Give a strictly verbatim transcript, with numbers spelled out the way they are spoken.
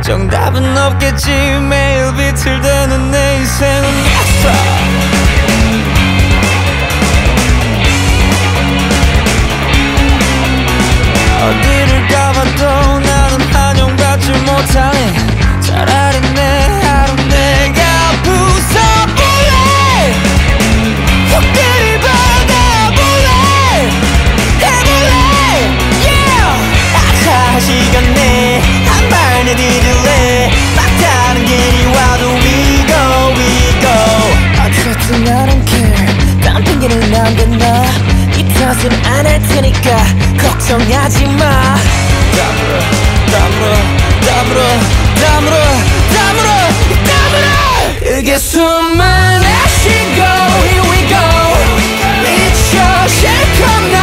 정답은 없겠지. 매일 비틀대는 내 인생은 yes. 어디를 가봐도 나는 환영받지 못하네. 차라리 내 하루 내가 부숴볼래. 흙들이 받아볼래. 해볼래 yeah. 아차 시간 내 한 발 내디딜래. 막다른 길이 와도 we go we go. 어쨌든 I don't care. 딴 핑계는 안 된다. 이 탓은 안 할 테니까 걱정하지 마. 다물어 다물어 다물어 다물어 다물어 다물어. 이게 숨을 내쉬고 here we go. 미쳐 실컷